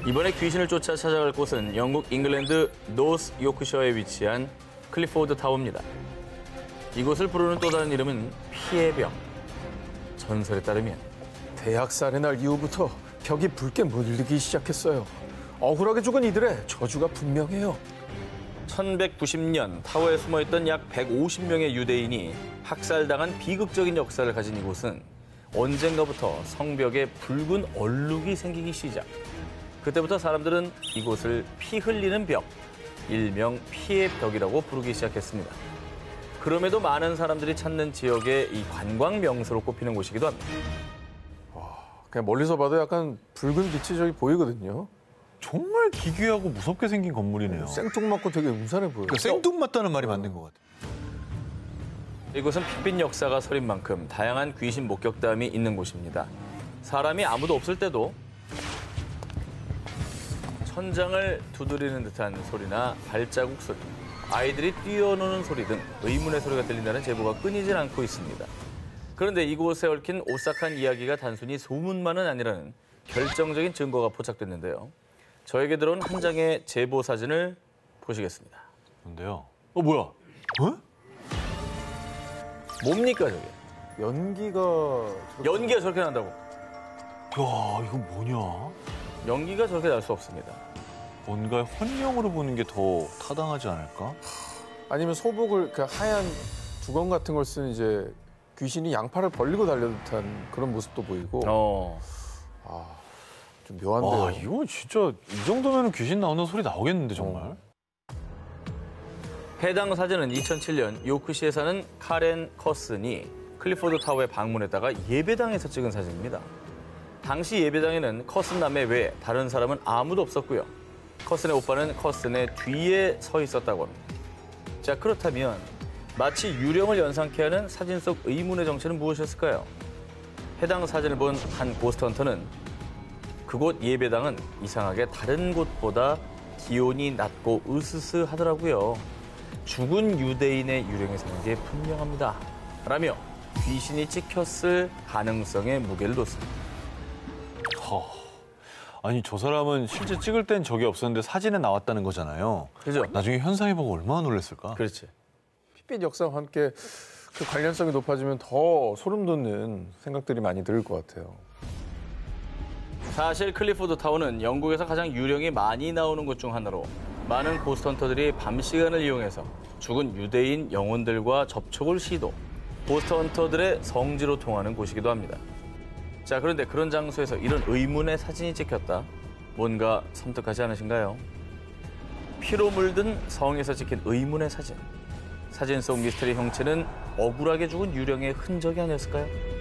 이번에 귀신을 쫓아 찾아갈 곳은 영국 잉글랜드 노스 요크셔에 위치한 클리포드 타워입니다. 이곳을 부르는 또 다른 이름은 피의 벽. 전설에 따르면 대학살의 날 이후부터 벽이 붉게 물들기 시작했어요. 억울하게 죽은 이들의 저주가 분명해요. 1190년 타워에 숨어있던 약 150명의 유대인이 학살당한 비극적인 역사를 가진 이곳은 언젠가부터 성벽에 붉은 얼룩이 생기기 시작. 그때부터 사람들은 이곳을 피 흘리는 벽, 일명 피의 벽이라고 부르기 시작했습니다. 그럼에도 많은 사람들이 찾는 지역의 이 관광 명소로 꼽히는 곳이기도 합니다. 그냥 멀리서 봐도 약간 붉은 빛이 저기 보이거든요. 정말 기괴하고 무섭게 생긴 건물이네요. 생뚱맞고 되게 음산해 보여요. 생뚱맞다는 말이 맞는 것 같아요. 이곳은 핏빛 역사가 서린 만큼 다양한 귀신 목격담이 있는 곳입니다. 사람이 아무도 없을 때도 천장을 두드리는 듯한 소리나 발자국 소리, 아이들이 뛰어노는 소리 등 의문의 소리가 들린다는 제보가 끊이질 않고 있습니다. 그런데 이곳에 얽힌 오싹한 이야기가 단순히 소문만은 아니라는 결정적인 증거가 포착됐는데요. 저에게 들어온 한 장의 제보 사진을 보시겠습니다. 뭔데요? 뭐야? 뭡니까 저게? 연기가 저렇게 난다고? 야, 이거 뭐냐? 연기가 저렇게 날 수 없습니다. 뭔가 혼용으로 보는 게 더 타당하지 않을까? 아니면 소복을 그 하얀 두건 같은 걸 쓴 이제 귀신이 양팔을 벌리고 달려듯한 그런 모습도 보이고. 좀 묘한데요. 이거 진짜 이 정도면 귀신 나오는 소리 나오겠는데 정말. 해당 사진은 2007년 요크시에 사는 카렌 커슨이 클리포드 타워에 방문했다가 예배당에서 찍은 사진입니다. 당시 예배당에는 커슨 남매 외에 다른 사람은 아무도 없었고요. 커슨의 오빠는 커슨의 뒤에 서 있었다고 합니다. 자, 그렇다면 마치 유령을 연상케 하는 사진 속 의문의 정체는 무엇이었을까요? 해당 사진을 본 한 고스트헌터는 그곳 예배당은 이상하게 다른 곳보다 기온이 낮고 으스스하더라고요. 죽은 유대인의 유령이 생긴 게 분명합니다. 라며 귀신이 찍혔을 가능성에 무게를 뒀습니다. 아니 저 사람은 실제 찍을 땐 적이 없었는데 사진에 나왔다는 거잖아요. 그죠? 나중에 현상해 보고 얼마나 놀랐을까? 그렇지. 핏빛 역사와 함께 그 관련성이 높아지면 더 소름 돋는 생각들이 많이 들 것 같아요. 사실 클리포드 타워는 영국에서 가장 유령이 많이 나오는 곳 중 하나로 많은 고스트헌터들이 밤 시간을 이용해서 죽은 유대인 영혼들과 접촉을 시도, 고스트헌터들의 성지로 통하는 곳이기도 합니다. 자, 그런데 그런 장소에서 이런 의문의 사진이 찍혔다. 뭔가 섬뜩하지 않으신가요? 피로 물든 성에서 찍힌 의문의 사진. 사진 속 미스터리 형체는 억울하게 죽은 유령의 흔적이 아니었을까요?